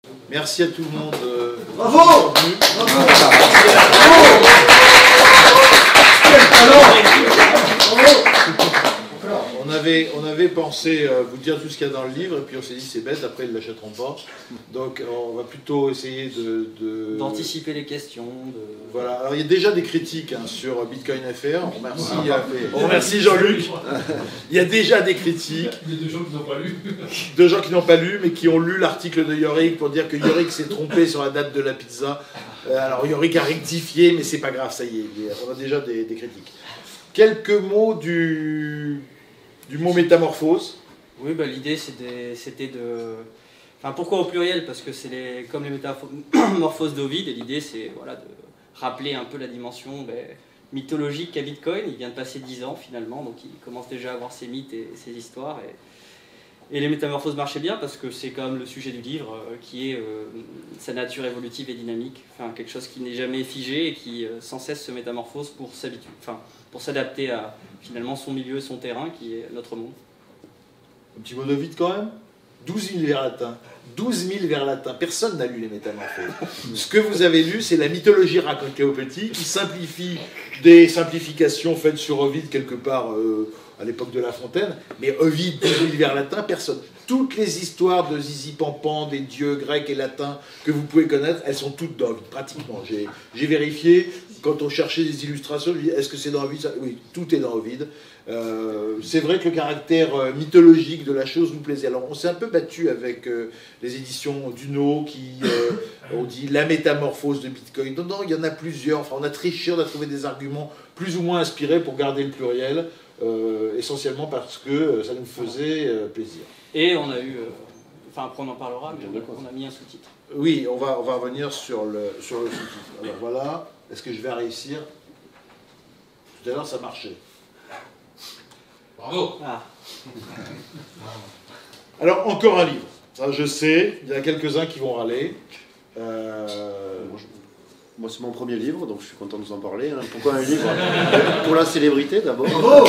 Merci à tout le monde. Bravo! Bravo! On avait pensé vous dire tout ce qu'il y a dans le livre, et puis on s'est dit c'est bête, après ils ne l'achèteront pas. Donc on va plutôt essayer d'anticiper les questions. Voilà, alors il y a déjà des critiques sur Bitcoin FR, on remercie Jean-Luc. Il y a déjà des critiques. Il y a deux gens qui n'ont pas lu. Deux gens qui n'ont pas lu, mais qui ont lu l'article de Yorick pour dire que Yorick s'est trompé sur la date de la pizza. Alors Yorick a rectifié, mais c'est pas grave, ça y est, on a déjà des critiques. Quelques mots du mot métamorphose. Oui, bah, l'idée c'était de... Enfin, pourquoi au pluriel? Parce que c'est comme les métamorphoses d'Ovide, et l'idée c'est voilà, de rappeler un peu la dimension mythologique qu'a Bitcoin. Il vient de passer 10 ans finalement, donc il commence déjà à avoir ses mythes et ses histoires. Et les métamorphoses marchaient bien parce que c'est quand même le sujet du livre, qui est sa nature évolutive et dynamique. Enfin, quelque chose qui n'est jamais figé et qui sans cesse se métamorphose pour s'adapter à finalement son milieu et son terrain, qui est notre monde. Un petit mot de vide quand même. 12 000 vers latin. 12 000 vers latin. Personne n'a lu les métamorphoses. Ce que vous avez lu, c'est la mythologie racontée aux petits, qui simplifie des simplifications faites sur Ovide quelque part à l'époque de La Fontaine. Mais Ovide, 12 000 vers latin, personne. Toutes les histoires de Zizi Pampan, des dieux grecs et latins que vous pouvez connaître, elles sont toutes dans Ovide, pratiquement. J'ai vérifié, quand on cherchait des illustrations, je me dis, est-ce que c'est dans Ovide? Oui, tout est dans Ovide. C'est vrai que le caractère mythologique de la chose nous plaisait. Alors on s'est un peu battu avec les éditions Duno qui ont dit la métamorphose de Bitcoin. Non, il y en a plusieurs. Enfin, on a triché, on a trouvé des arguments plus ou moins inspirés pour garder le pluriel, essentiellement parce que ça nous faisait plaisir. Et on a eu, enfin après on en parlera, mais on a mis un sous-titre. Oui, on va revenir sur le sous-titre. Alors voilà, est-ce que je vais réussir? Tout à l'heure ça marchait. Bravo. Ah. Alors, encore un livre. Ça, je sais, il y en a quelques-uns qui vont râler. Moi, c'est mon premier livre, donc je suis content de vous en parler. Pourquoi un livre? Pour la célébrité, d'abord.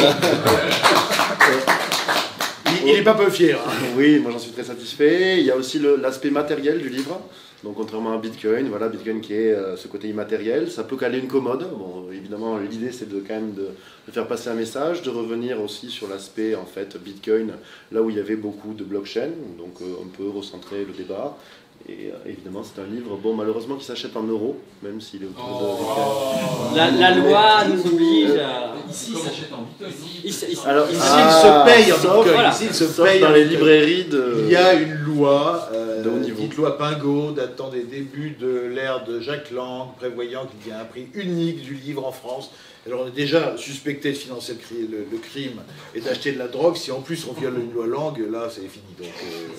Il n'est pas peu fier. Hein. Oui, moi j'en suis très satisfait. Il y a aussi l'aspect matériel du livre. Donc contrairement à Bitcoin, voilà, Bitcoin qui est ce côté immatériel, ça peut caler une commode. Bon, évidemment, l'idée c'est quand même de faire passer un message, de revenir aussi sur l'aspect en fait Bitcoin, là où il y avait beaucoup de blockchain, donc on peut recentrer le débat. Et évidemment, c'est un livre, bon, malheureusement, qui s'achète en euros, même s'il est autour de... La loi nous oblige à... Ici, il s'achète en Bitcoin. Alors, ici, il se paye en Bitcoin. Voilà. Ici, il se paye dans les librairies Il y a une loi, de haut niveau. dite loi Pingot, datant des débuts de l'ère de Jacques Lang, prévoyant qu'il y a un prix unique du livre en France. Alors, on est déjà suspecté de financer le crime et d'acheter de la drogue. Si en plus on viole une loi Lang, là, c'est fini.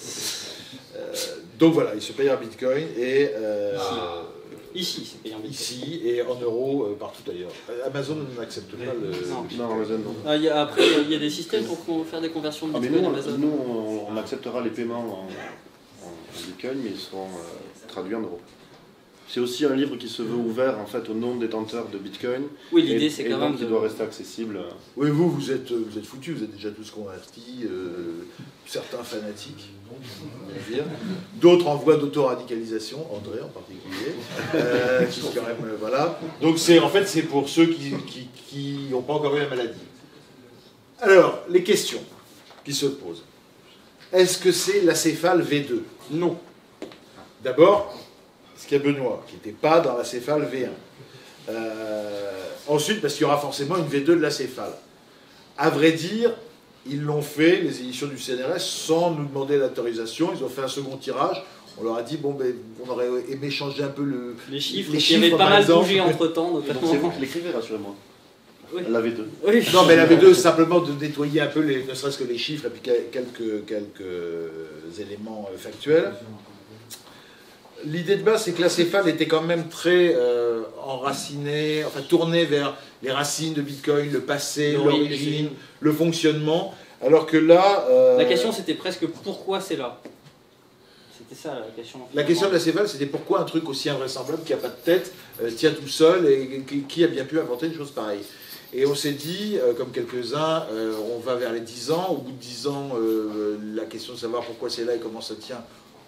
Donc voilà, il se paye en Bitcoin et Ici, c'est payé en Bitcoin. ici et en euros partout ailleurs. Amazon n'accepte pas le Bitcoin. Non, Amazon, non. Après, il y a des systèmes pour faire des conversions de Ah, mais Bitcoin nous, Amazon. on acceptera les paiements en Bitcoin, mais ils seront traduits en euros. C'est aussi un livre qui se veut ouvert en fait aux non-détenteurs de Bitcoin. Oui, l'idée c'est quand même qui doit rester accessible. Oui, vous êtes foutus, vous êtes déjà tous convertis, certains fanatiques, on va dire. D'autres en voie d'autoradicalisation, André en particulier, qui quand même, voilà. Donc en fait c'est pour ceux qui n'ont pas encore eu la maladie. Alors, les questions qui se posent. Est-ce que c'est l'acéphale V2? Non. D'abord, ce qu'il y a Benoît, qui n'était pas dans l'acéphale V1. Ensuite, parce qu'il y aura forcément une V2 de l'acéphale. À vrai dire, ils l'ont fait, les éditions du CNRS, sans nous demander l'autorisation. Ils ont fait un second tirage. On leur a dit, bon, ben, on aurait aimé changer un peu les chiffres. Il y avait pas mal bougé entre-temps, notamment. C'est vous qui l'écrivez, rassurez-moi. Oui. La V2. Oui. Non, mais la V2, simplement de nettoyer un peu, ne serait-ce que les chiffres, et puis quelques éléments factuels. L'idée de base, c'est que l'acéphale était quand même très enraciné, enfin tourné vers les racines de Bitcoin, le passé, l'origine, le fonctionnement, alors que là... La question, c'était presque pourquoi c'est là. C'était ça la question. La question de l'acéphale, c'était pourquoi un truc aussi invraisemblable qui n'a pas de tête tient tout seul et qui a bien pu inventer une chose pareille. Et on s'est dit, comme quelques-uns, on va vers les 10 ans. Au bout de 10 ans, la question de savoir pourquoi c'est là et comment ça tient,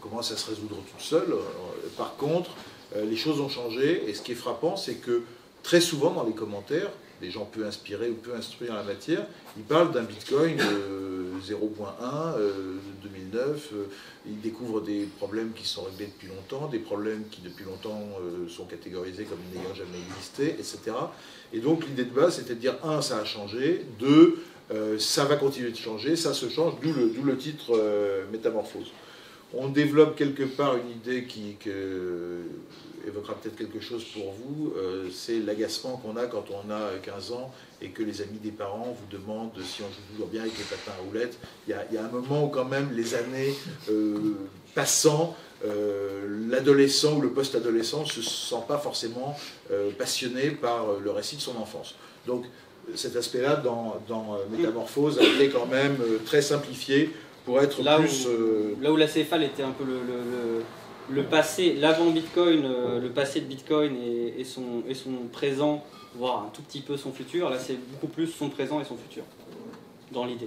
commence à se résoudre toute seule. Par contre, les choses ont changé, et ce qui est frappant, c'est que très souvent dans les commentaires, des gens peu inspirés ou peu instruits en la matière, ils parlent d'un Bitcoin 0.1 2009, ils découvrent des problèmes qui sont réglés depuis longtemps, des problèmes qui depuis longtemps sont catégorisés comme n'ayant jamais existé, etc. Et donc l'idée de base, c'était de dire, un, ça a changé, deux, ça va continuer de changer, ça se change, d'où le titre Métamorphose. On développe quelque part une idée qui évoquera peut-être quelque chose pour vous, c'est l'agacement qu'on a quand on a 15 ans et que les amis des parents vous demandent si on joue toujours bien avec les patins à roulettes. Il y a un moment où quand même les années passant, l'adolescent ou le post-adolescent ne se sent pas forcément passionné par le récit de son enfance. Donc cet aspect-là dans Métamorphose a été quand même très simplifié pour être là plus... Là où la céphale était un peu le passé, l'avant Bitcoin, le passé de Bitcoin et son présent, voire un tout petit peu son futur, là c'est beaucoup plus son présent et son futur, dans l'idée.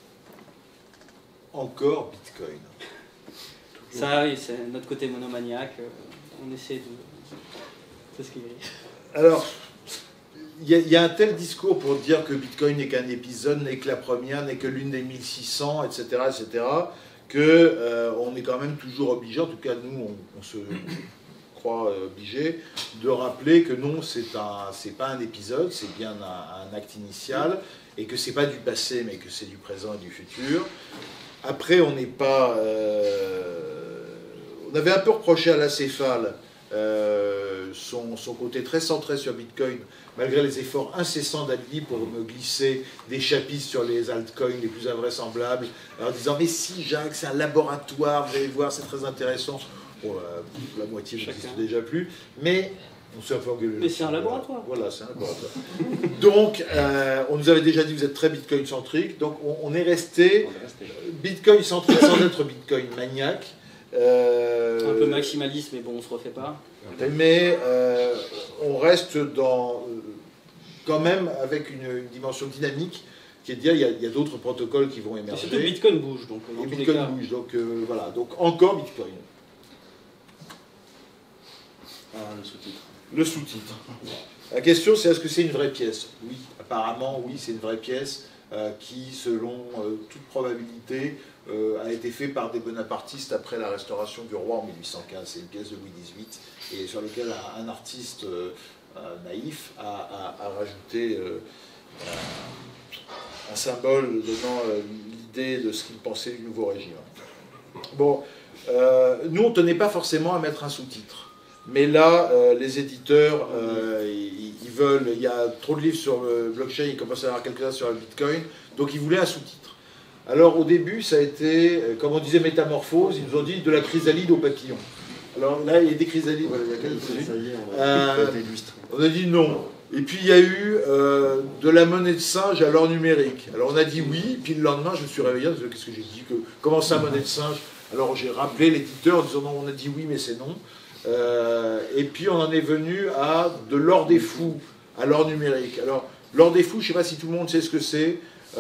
Encore Bitcoin. Ça, oui, c'est notre côté monomaniaque, on essaie de... C'est ce qu'il y a. Alors, il y a un tel discours pour dire que Bitcoin n'est qu'un épisode, n'est que la première, n'est que l'une des 1600, etc., etc., qu'on est quand même toujours obligé, en tout cas nous, on se croit obligé, de rappeler que non, c'est pas un épisode, c'est bien un acte initial, et que c'est pas du passé, mais que c'est du présent et du futur. Après, on n'est pas... on avait un peu reproché à la céphale son côté très centré sur Bitcoin, malgré les efforts incessants d'Ali pour me glisser des chapitres sur les altcoins les plus invraisemblables, en disant « Mais si, Jacques, c'est un laboratoire, vous allez voir, c'est très intéressant. » Bon, la moitié n'existe déjà plus, mais on s'est un peu engueulé. Mais c'est un laboratoire. Voilà, c'est un laboratoire. Donc, on nous avait déjà dit, vous êtes très Bitcoin-centrique, donc on est resté Bitcoin-centrique sans être Bitcoin-maniaque. Un peu maximaliste, mais bon, on se refait pas. Mais on reste quand même avec une dimension dynamique qui est de dire il y a d'autres protocoles qui vont émerger. Et surtout Bitcoin bouge, donc dans et tous Bitcoin les cas. bouge, donc voilà, donc encore Bitcoin. Le sous-titre. Le sous-titre. La question c'est est-ce que c'est une vraie pièce? Oui, apparemment oui, c'est une vraie pièce qui, selon toute probabilité, a été fait par des bonapartistes après la restauration du roi en 1815. C'est une pièce de Louis XVIII et sur laquelle un artiste naïf a rajouté un symbole donnant l'idée de ce qu'il pensait du nouveau régime. Bon, nous on ne tenait pas forcément à mettre un sous-titre, mais là les éditeurs ils veulent, il y a trop de livres sur le blockchain, ils commencent à avoir quelques-uns sur le Bitcoin, donc ils voulaient un sous-titre. Alors au début, ça a été, comme on disait, métamorphose, ils nous ont dit de la chrysalide au papillon. Alors là, il y a des chrysalides, voilà, il y a quelques on a dit non. Et puis il y a eu de la monnaie de singe à l'or numérique. Alors on a dit oui, puis le lendemain, je me suis réveillé, qu'est-ce que j'ai dit, comment ça, monnaie de singe? Alors j'ai rappelé l'éditeur en disant non, on a dit oui, mais c'est non. Et puis on en est venu à de l'or des fous à l'or numérique. Alors l'or des fous, je ne sais pas si tout le monde sait ce que c'est.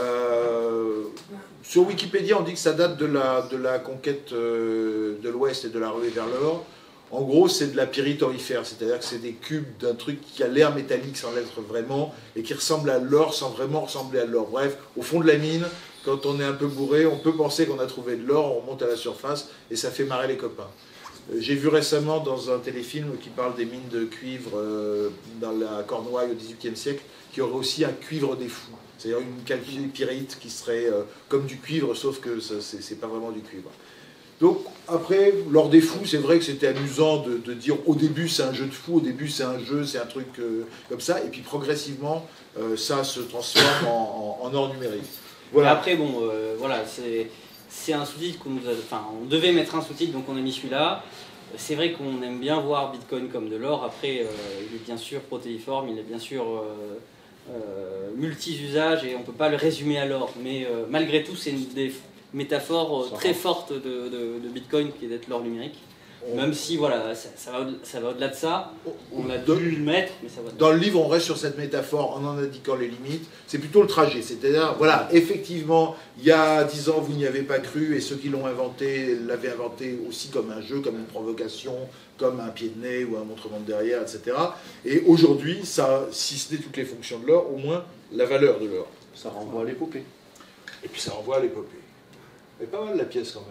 Sur Wikipédia, on dit que ça date de la conquête de l'Ouest et de la ruée vers l'or. En gros, c'est de la pyrite aurifère, c'est-à-dire que c'est des cubes d'un truc qui a l'air métallique sans l'être vraiment, et qui ressemble à l'or sans vraiment ressembler à l'or. Bref, au fond de la mine, quand on est un peu bourré, on peut penser qu'on a trouvé de l'or, on monte à la surface, et ça fait marrer les copains. J'ai vu récemment dans un téléfilm qui parle des mines de cuivre dans la Cornouailles au XVIIIe siècle, qu'il y aurait aussi un cuivre des fous. C'est-à-dire une calcipyrite qui serait comme du cuivre, sauf que c'est pas vraiment du cuivre. Donc après, l'or des fous, c'est vrai que c'était amusant de dire au début c'est un jeu de fous, au début c'est un jeu, c'est un truc comme ça, et puis progressivement ça se transforme en or numérique. Voilà. Et après, bon, voilà, c'est un sous-titre qu'on nous a... Enfin, on devait mettre un sous-titre, donc on a mis celui-là. C'est vrai qu'on aime bien voir Bitcoin comme de l'or. Après, il est bien sûr protéiforme, il est bien sûr multi-usage et on ne peut pas le résumer à l'or. Mais malgré tout, c'est une des métaphores très fortes de Bitcoin qui est d'être l'or numérique. Même si, voilà, ça va au-delà de ça. On a dû le mettre, mais ça va au-delà. Dans le livre, on reste sur cette métaphore en indiquant les limites. C'est plutôt le trajet. C'est-à-dire, voilà, effectivement, il y a 10 ans, vous n'y avez pas cru, et ceux qui l'ont inventé l'avaient inventé aussi comme un jeu, comme une provocation, comme un pied de nez ou un montrement de derrière, etc. Et aujourd'hui, ça, si ce n'est toutes les fonctions de l'or, au moins la valeur de l'or. Ça renvoie à l'épopée. Et puis ça renvoie à l'épopée. Mais pas mal la pièce quand même.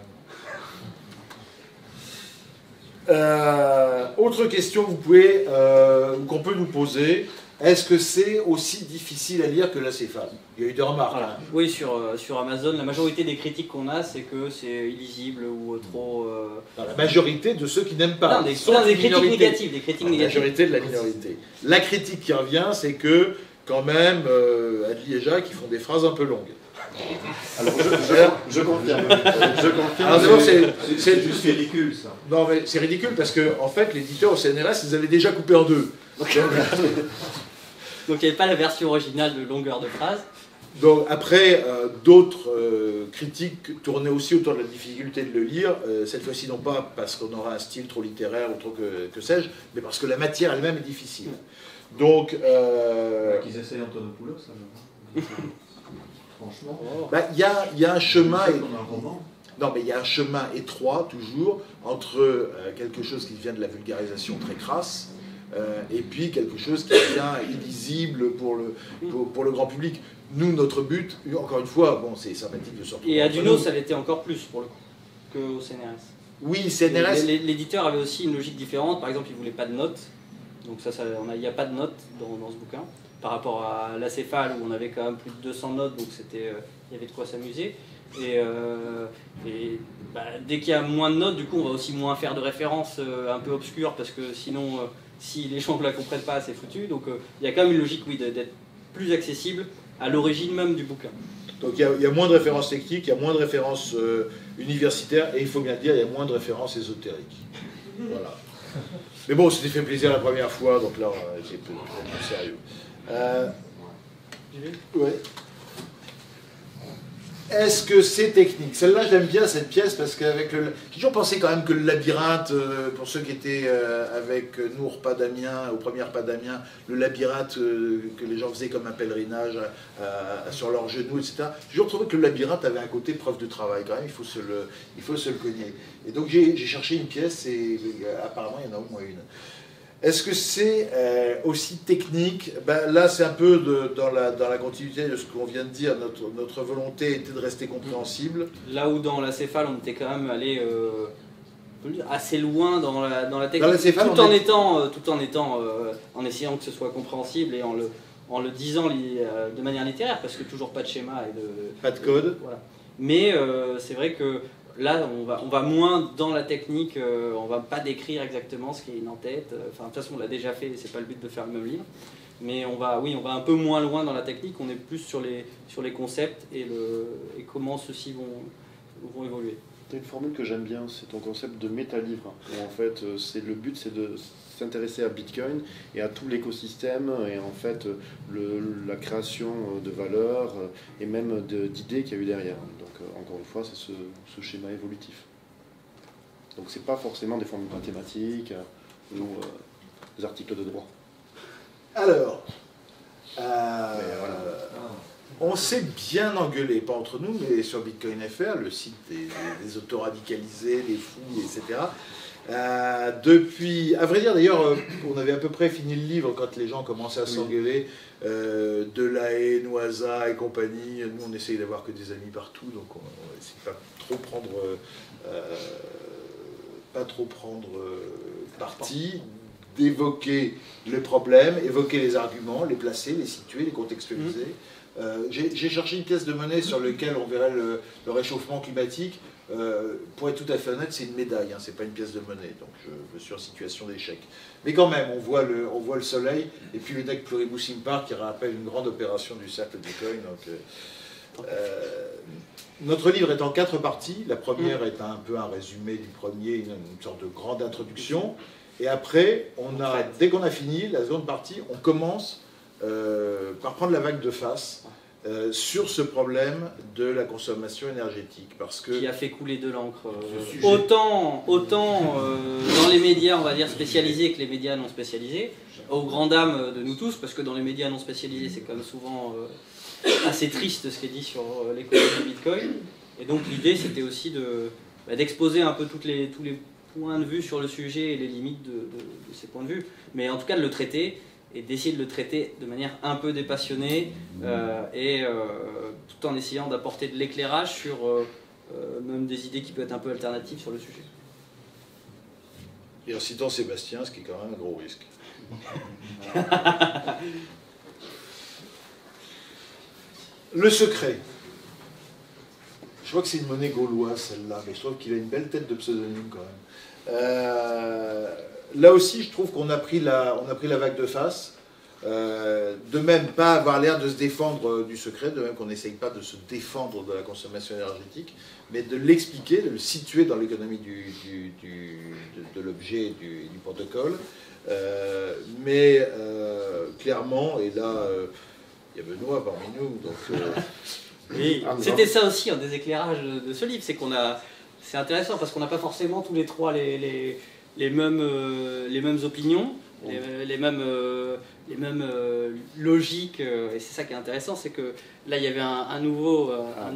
Autre question qu'on peut nous poser, est-ce que c'est aussi difficile à lire que l'acéphale? Il y a eu des remarques. Voilà. Hein. Oui, sur Amazon, la majorité des critiques qu'on a, c'est que c'est illisible ou trop... Non, la majorité de ceux qui n'aiment pas. Non, des critiques négatives. Des critiques La négatives. majorité de la minorité. La critique qui revient, c'est que, quand même, Adli et Jacques, ils font des phrases un peu longues. Alors, je confirme. Je confirme. Alors d'abord, C'est juste ridicule, ça. Non, mais c'est ridicule parce que, en fait, l'éditeur au CNRS, ils avaient déjà coupé en deux. Donc il n'y avait pas la version originale de longueur de phrase. Donc après, d'autres critiques tournaient aussi autour de la difficulté de le lire, cette fois-ci non pas parce qu'on aura un style trop littéraire ou trop que sais-je, mais parce que la matière elle-même est difficile. Donc... Qu'ils essayent Antonopoulos, ça. Franchement. Il y a un chemin... Comme un roman. Non, mais il y a un chemin étroit, toujours, entre quelque chose qui vient de la vulgarisation très crasse, et puis quelque chose qui devient illisible pour le grand public. Nous, notre but, encore une fois, bon, c'est sympathique de sortir. Et à Duno, ça l'était encore plus, pour le coup, qu'au CNRS. Oui, CNRS... L'éditeur avait aussi une logique différente. Par exemple, il ne voulait pas de notes. Donc il n'y a pas de notes dans ce bouquin. Par rapport à l'acéphale, où on avait quand même plus de 200 notes, donc il y avait de quoi s'amuser. Et dès qu'il y a moins de notes, du coup, on va aussi moins faire de références un peu obscures, parce que sinon, si les gens ne la comprennent pas, c'est foutu. Donc il y a quand même une logique, oui, d'être plus accessible à l'origine même du bouquin. Donc il y a moins de références techniques, il y a moins de références universitaires, et il faut bien le dire, il y a moins de références ésotériques. Voilà. Mais bon, c'était fait plaisir la première fois, donc là, c'est plus sérieux. Ouais. Est-ce que c'est technique? Celle-là, j'aime bien cette pièce parce qu'avec le... J'ai toujours pensé quand même que le labyrinthe, pour ceux qui étaient avec nous au repas d'Amiens, au premier repas d'Amiens, le labyrinthe que les gens faisaient comme un pèlerinage sur leurs genoux, etc. J'ai toujours trouvé que le labyrinthe avait un côté preuve de travail quand même, il faut se le cogner. Et donc j'ai cherché une pièce et apparemment il y en a au moins une. Est-ce que c'est aussi technique? Là, c'est un peu dans la continuité de ce qu'on vient de dire. Notre volonté était de rester compréhensible. Là où dans l'acéphale, on était quand même allé assez loin dans la technique, Dans l'acéphale, en essayant que ce soit compréhensible et en le disant de manière littéraire, parce que toujours pas de schéma et pas de code. Voilà. Mais c'est vrai que là, on va moins dans la technique, on va pas décrire exactement ce qui est en tête. Enfin, de toute façon, on l'a déjà fait, c'est pas le but de faire le même livre. Mais on va un peu moins loin dans la technique, on est plus sur les concepts et comment ceux-ci vont évoluer. Tu as une formule que j'aime bien, c'est ton concept de méta-livre. En fait, le but, c'est de s'intéresser à Bitcoin et à tout l'écosystème et en fait la création de valeur et même d'idées qu'il y a eu derrière. Donc encore une fois, c'est ce schéma évolutif. Donc c'est pas forcément des formules mathématiques ou des articles de droit. Alors, Voilà. on s'est bien engueulé, pas entre nous, mais sur Bitcoin FR, le site des autoradicalisés, des fous, etc. Depuis, à vrai dire d'ailleurs, on avait à peu près fini le livre quand les gens commençaient à s'engueuler, Delahaye, Noisa et compagnie. Nous, on essaye d'avoir que des amis partout, donc on essaie de pas trop prendre parti, d'évoquer le problème, évoquer les arguments, les placer, les situer, les contextualiser. J'ai cherché une pièce de monnaie sur laquelle on verrait le réchauffement climatique. Pour être tout à fait honnête, c'est une médaille, hein, c'est pas une pièce de monnaie, donc je suis en situation d'échec. Mais quand même, on voit le soleil, et puis le deck Pluribus Impar qui rappelle une grande opération du cercle Bitcoin. Donc, notre livre est en 4 parties. La première est un peu un résumé du premier, une sorte de grande introduction. Et après, dès qu'on a fini la seconde partie, on commence par prendre la vague de face sur ce problème de la consommation énergétique. Parce que... Qui a fait couler de l'encre. Autant dans les médias, on va dire, spécialisés que les médias non spécialisés, aux grandes dames de nous tous, parce que dans les médias non spécialisés, c'est quand même souvent assez triste ce qui est dit sur l'économie du Bitcoin. Et donc l'idée, c'était aussi d'exposer un peu tous les points de vue sur le sujet et les limites de ces points de vue, mais en tout cas de le traiter, et d'essayer de le traiter de manière un peu dépassionnée, tout en essayant d'apporter de l'éclairage sur même des idées qui peuvent être un peu alternatives sur le sujet. Et en citant Sébastien, ce qui est quand même un gros risque. Le secret. Je crois que c'est une monnaie gauloise celle-là, mais je trouve qu'il a une belle tête de pseudonyme quand même. Là aussi, je trouve qu'on a pris la vague de face. De même, pas avoir l'air de se défendre du secret, de même qu'on n'essaye pas de se défendre de la consommation énergétique, mais de l'expliquer, de le situer dans l'économie de l'objet et du protocole. Clairement, et là, il y a Benoît parmi nous, donc... Oui, c'était ça aussi un des éclairages de ce livre, c'est intéressant parce qu'on n'a pas forcément tous les trois les mêmes opinions, les mêmes logiques, et c'est ça qui est intéressant, c'est que là il y avait un nouveau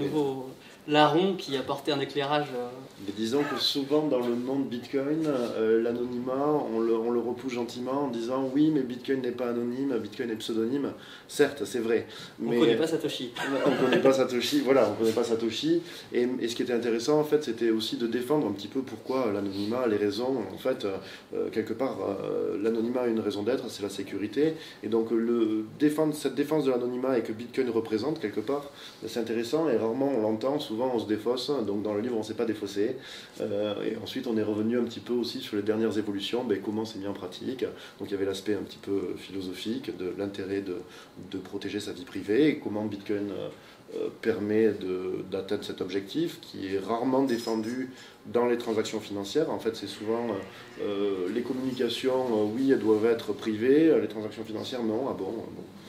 larron qui apportait un éclairage. Mais disons que souvent dans le monde Bitcoin, l'anonymat, on le repousse gentiment en disant oui, mais Bitcoin n'est pas anonyme, Bitcoin est pseudonyme. Certes, c'est vrai. Mais on ne connaît pas Satoshi. On ne connaît pas Satoshi, voilà, on ne connaît pas Satoshi. Et ce qui était intéressant, en fait, c'était aussi de défendre un petit peu pourquoi l'anonymat, les raisons. En fait, quelque part, l'anonymat a une raison d'être, c'est la sécurité. Et donc, cette défense de l'anonymat et que Bitcoin représente, quelque part, c'est intéressant et rarement on l'entend. Souvent, on se défausse. Donc, dans le livre, on ne s'est pas défaussé. Et ensuite, on est revenu un petit peu aussi sur les dernières évolutions, comment c'est mis en pratique. Donc, il y avait l'aspect un petit peu philosophique de l'intérêt de protéger sa vie privée et comment Bitcoin permet d'atteindre cet objectif qui est rarement défendu dans les transactions financières. En fait, c'est souvent les communications, oui, elles doivent être privées, les transactions financières, non. Ah bon.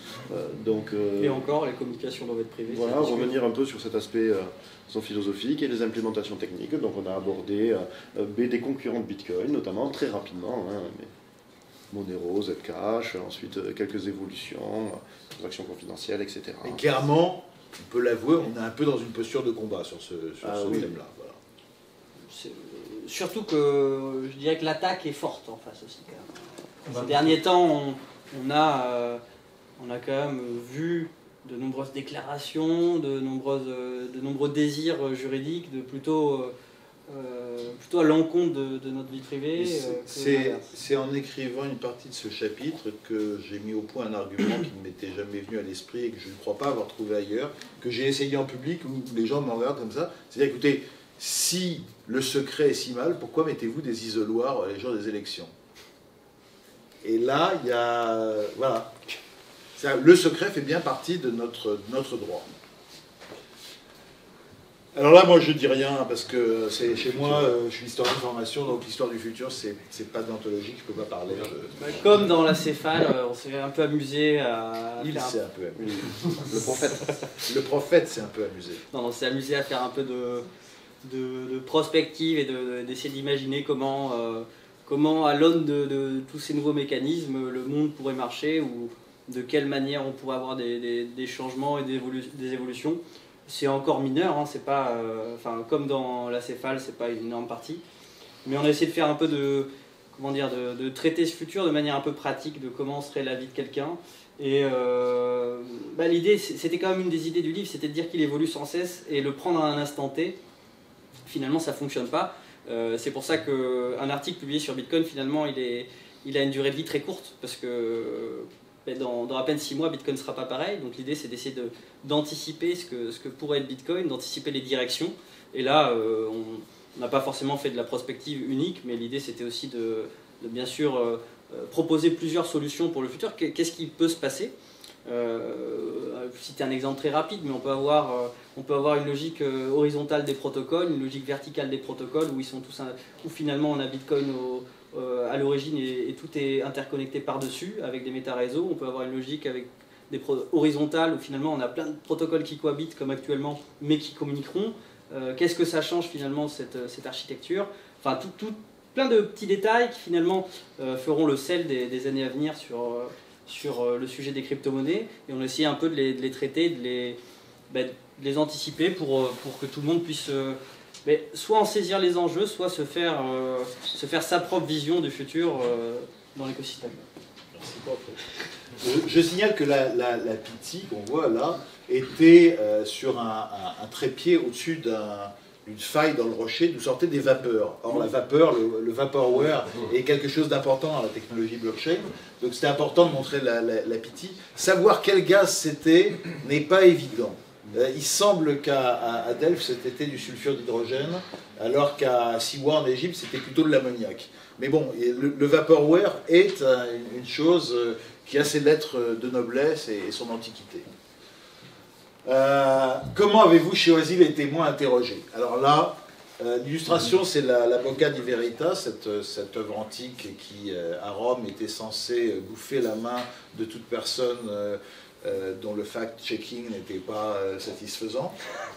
Et encore, les communications doivent être privées. Voilà, revenir un peu sur cet aspect philosophique et les implémentations techniques. Donc, on a abordé des concurrents de Bitcoin, notamment très rapidement. Monero, Zcash, ensuite quelques évolutions, transactions confidentielles, etc. Et clairement, on peut l'avouer, on est un peu dans une posture de combat sur ce thème-là. Voilà. Surtout que je dirais que l'attaque est forte en face aussi. Quand même. Ces derniers temps, on a quand même vu de nombreuses déclarations, de nombreux désirs juridiques, de plutôt à l'encontre de notre vie privée. C'est en écrivant une partie de ce chapitre que j'ai mis au point un argument qui ne m'était jamais venu à l'esprit et que je ne crois pas avoir trouvé ailleurs, que j'ai essayé en public où les gens me regardent comme ça. C'est-à-dire, écoutez, si le secret est si mal, pourquoi mettez-vous des isoloirs les jours des élections? Et là, il y a... Voilà. Le secret fait bien partie de notre droit. Alors là, moi, je dis rien, parce que c'est chez moi, je suis historien de formation, donc l'histoire du futur, c'est pas d'anthologie, je peux pas parler. Comme dans la Céphale, on s'est un peu amusé à... Il s'est un peu amusé. Le prophète. Le prophète s'est un peu amusé. Non, on s'est amusé à faire un peu de prospective et d'essayer d'imaginer comment, à l'aune de tous ces nouveaux mécanismes, le monde pourrait marcher, ou de quelle manière on pourrait avoir des changements et des évolutions. C'est encore mineur, hein, c'est pas, comme dans la Céphale, c'est pas une énorme partie. Mais on a essayé de faire un peu de traiter ce futur de manière un peu pratique, de comment serait la vie de quelqu'un. Et l'idée, c'était quand même une des idées du livre, c'était de dire qu'il évolue sans cesse et le prendre à un instant T. Finalement, ça fonctionne pas. C'est pour ça qu'un article publié sur Bitcoin, finalement, il a une durée de vie très courte, parce que dans à peine 6 mois, Bitcoin ne sera pas pareil. Donc l'idée, c'est d'essayer d'anticiper ce que pourrait être Bitcoin, d'anticiper les directions. Et là, on n'a pas forcément fait de la prospective unique, mais l'idée, c'était aussi de bien sûr proposer plusieurs solutions pour le futur. Qu'est-ce qui peut se passer? Citer un exemple très rapide, mais on peut avoir une logique horizontale des protocoles, une logique verticale des protocoles, où finalement on a Bitcoin à l'origine et tout est interconnecté par-dessus avec des méta-réseaux. On peut avoir une logique avec horizontales où finalement on a plein de protocoles qui cohabitent comme actuellement, mais qui communiqueront. Qu'est-ce que ça change finalement cette architecture? Enfin, plein de petits détails qui finalement feront le sel des années à venir sur le sujet des crypto-monnaies. Et on a essayé un peu de les traiter, de les anticiper pour que tout le monde puisse soit en saisir les enjeux, soit se faire sa propre vision du futur dans l'écosystème. Je signale que la Pity qu'on voit là était sur un trépied au-dessus d'une faille dans le rocher d'où sortaient des vapeurs. Or la vapeur, le vaporware est quelque chose d'important dans la technologie blockchain, donc c'était important de montrer la Pity. Savoir quel gaz c'était n'est pas évident. Il semble qu'à Delft c'était du sulfure d'hydrogène, alors qu'à Siwa en Égypte c'était plutôt de l'ammoniac. Mais bon, le vaporware est une chose qui a ses lettres de noblesse et son antiquité. Comment avez-vous choisi les témoins interrogés? Alors là, l'illustration, c'est la Bocca di Verità, cette œuvre antique qui, à Rome, était censée bouffer la main de toute personne dont le fact-checking n'était pas satisfaisant.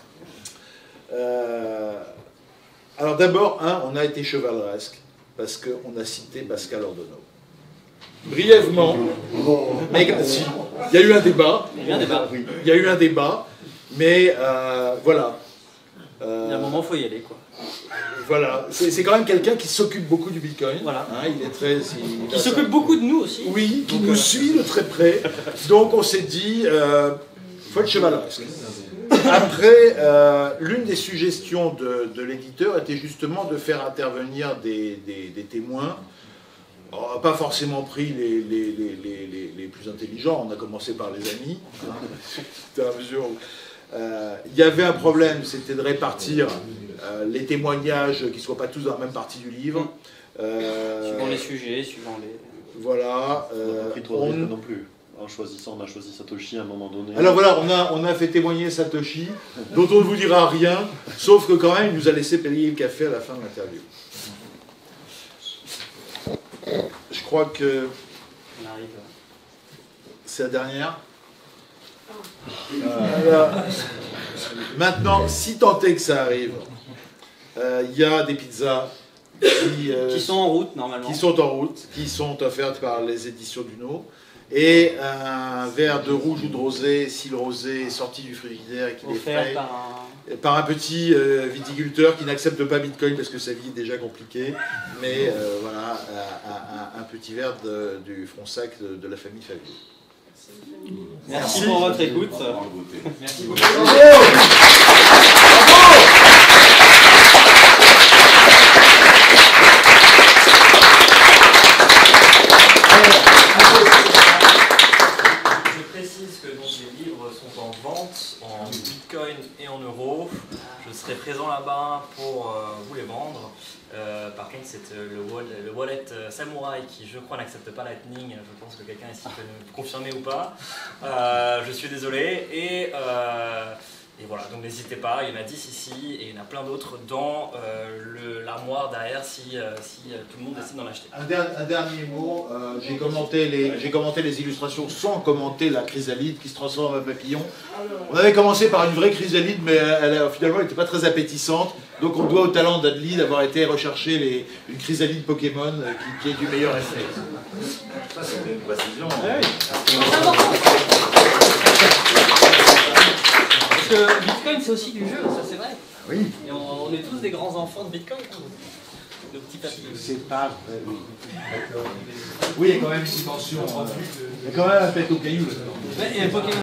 Alors d'abord, on a été chevaleresque, parce qu'on a cité Pascal Ordonaux. Brièvement, mais si, il y a eu un débat. Il y a eu un débat, mais voilà. Il y a un moment, il faut y aller, quoi. Voilà, c'est quand même quelqu'un qui s'occupe beaucoup du Bitcoin. Voilà. Hein, il est très. Qui s'occupe beaucoup de nous aussi. Oui, qui nous suit de très près. Donc on s'est dit, faut être chevaleresque. Après, l'une des suggestions de l'éditeur était justement de faire intervenir des témoins. On n'a pas forcément pris les plus intelligents, on a commencé par les amis. C'était à mesure où il y avait un problème, c'était de répartir les témoignages qui ne soient pas tous dans la même partie du livre. Suivant les sujets, suivant les... Voilà. On n'a pas pris trop de risques non plus. En choisissant, on a choisi Satoshi à un moment donné. Alors voilà, on a fait témoigner Satoshi, dont on ne vous dira rien, sauf que quand même, il nous a laissé payer le café à la fin de l'interview. Je crois que c'est la dernière. Maintenant, si tant est que ça arrive, il y a des pizzas qui sont en route normalement. Qui sont en route, qui sont offertes par les éditions Duno. Et un verre de rouge ou de rosé, si le rosé est sorti du frigidaire et qu'il est frais, par un petit viticulteur qui n'accepte pas Bitcoin parce que sa vie est déjà compliquée, mais voilà, un petit verre du Fronsac de la famille Favier. Merci pour votre écoute. Merci beaucoup. Et en euros. Je serai présent là-bas pour vous les vendre. Par contre, c'est le wallet Samurai qui, je crois, n'accepte pas Lightning. Je pense que quelqu'un ici peut me confirmer ou pas. Je suis désolé. Et voilà, donc n'hésitez pas, il y en a 10 ici et il y en a plein d'autres dans l'armoire derrière si tout le monde décide d'en acheter. Un dernier mot, j'ai commenté les illustrations sans commenter la chrysalide qui se transforme en papillon. On avait commencé par une vraie chrysalide, mais finalement elle n'était pas très appétissante. Donc on doit au talent d'Adli d'avoir été rechercher une chrysalide Pokémon qui est du meilleur effet. Ça c'était une précision. Parce que Bitcoin c'est aussi du jeu, ça c'est vrai. Oui. Et on est tous des grands enfants de Bitcoin, de petits papillons. C'est pas vrai. Oui, il y a quand même une dimension. Il y a quand même un pet au caillou. Et Pokémon.